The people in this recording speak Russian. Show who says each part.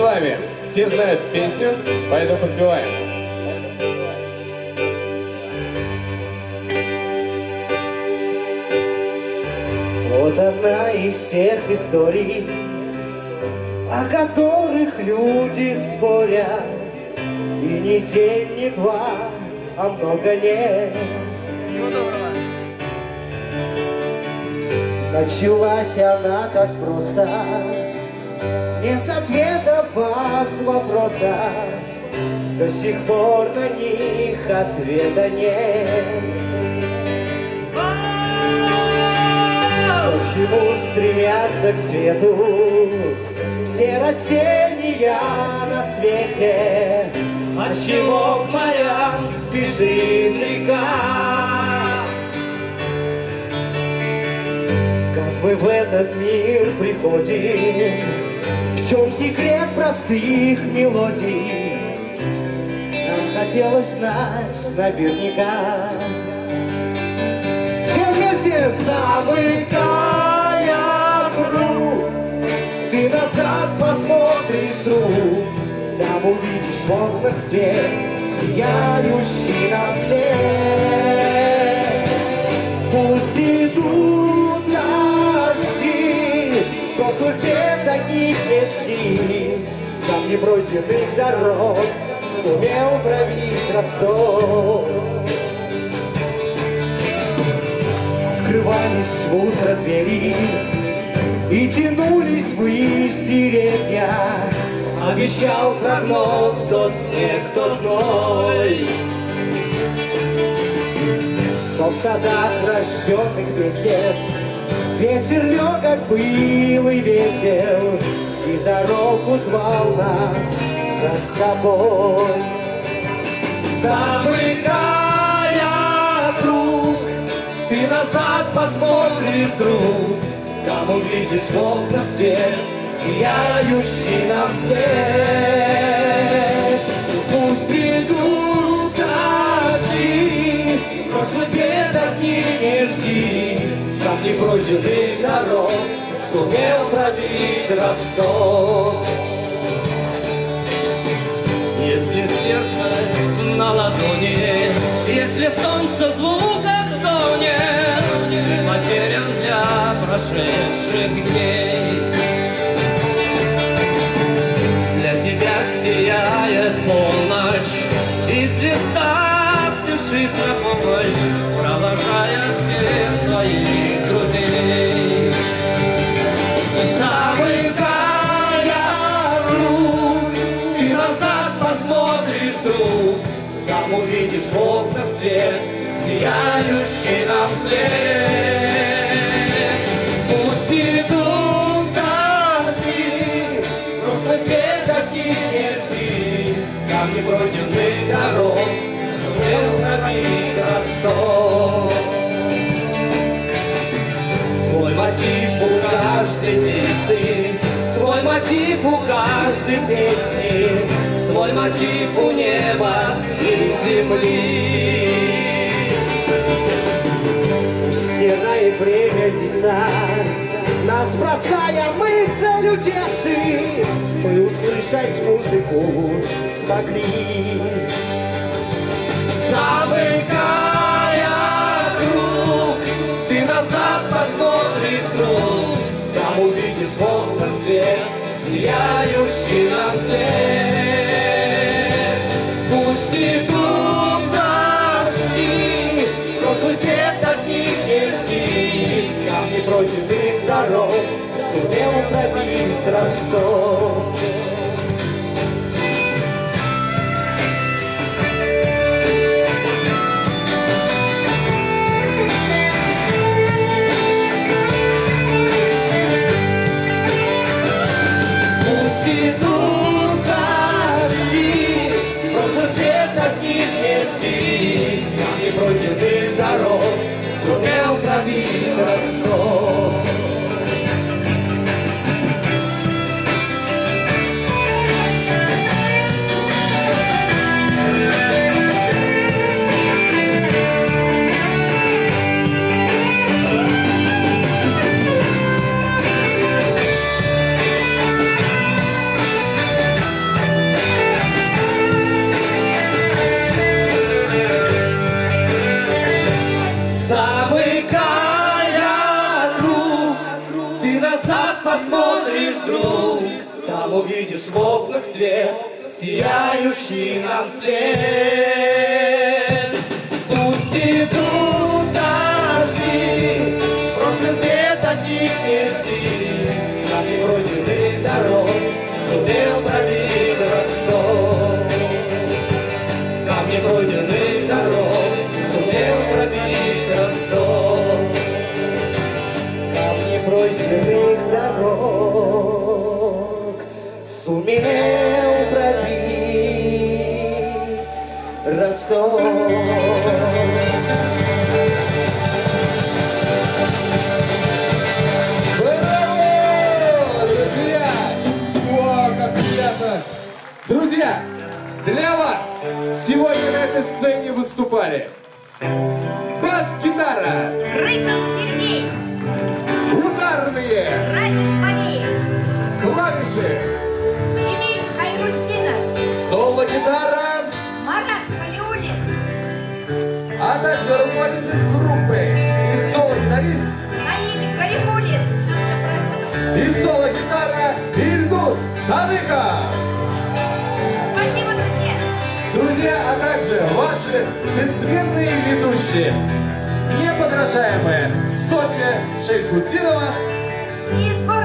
Speaker 1: вами. Все знают песню, поэтому подпеваем.
Speaker 2: Вот одна из тех историй, о которых люди спорят, и не день, не два, а много лет. Началась она так просто, без ответов, а с вопросов. До сих пор на них ответа нет. Почему стремятся к свету все растения на свете? Отчего к морям спешит река? Как мы в этот мир приходим? В чем секрет простых мелодий? Нам хотелось знать наверняка. Все вместе замыкая круг, ты назад посмотришь, друг, там увидишь в окнах свет, сияющий нам след. Пусть идут дожди, прошлых бед таких не жди, там непройденных дорог сумел пробить Ростов. Открывались в утро двери и тянулись ввысь деревья. Обещал прогноз тот снег, тот зной. Но в садах рожденных бесед ветер легок был и весел, и в дорогу звал нас за собой. Замыкая круг, ты назад посмотришь, друг, там увидишь в окнах свет, сияющий нам свет. Пусть идут дожди, прошлых бед от них не жди, там непройденных дорог сумел пробить Ростов.
Speaker 3: Если сердце на ладони, если солнце в луках тонет, ты потерян для прошедших дней. Для тебя сияет полночь, и звезда спешит на помощь, провожая всех своих друзей. Замыкая круг, ты назад посмотришь, друг, там увидишь в окнах свет, сияющий нам свет. Пусть идут дожди, прошлых бед таких не жди, там непройденных дорог сумел пробить Ростов. Свой мотив у каждой птицы, свой мотив у каждой песни, свой мотив у неба и земли.
Speaker 2: Стирает время лица, нас простая мысль утешит, мы услышать музыку смогли. Замыкая круг, ты назад посмотришь, друг, там увидишь в окнах свет, сияющий нам свет. Пусть идут дожди, прошлых бед от них не жди, там непройденных дорог сумел пробить Ростов. Идут дожди, прошлых бед от них не жди, там непройденных дорог сумел пробить Ростов.
Speaker 3: посмотришь вдруг, там увидишь в окнах свет, сияющий нам свет. Пусть идут дожди, прошлых лет от них не жди, камни пройденных дорог сумел пробить Ростов. Камни пройденных дорог сумел пробить Ростов. Камни пройденных дорог сумел пробить Ростов.
Speaker 1: Друзья, для вас сегодня на этой сцене выступали бас-гитара,
Speaker 4: Рыков Сергей,
Speaker 1: ударные,
Speaker 4: Радик Валеев,
Speaker 1: клавиши,
Speaker 4: Эмиль Хайрутдинов,
Speaker 1: соло-гитара,
Speaker 4: Марат Халиуллин,
Speaker 1: а также руководитель группы и соло-гитарист,
Speaker 4: Наиль Гарифуллин
Speaker 1: и соло-гитара Ильдус Садыков.
Speaker 4: Спасибо, друзья!
Speaker 1: Друзья, а также ваши бессменные ведущие, неподражаемые Софья Шейхутдинова
Speaker 4: Из города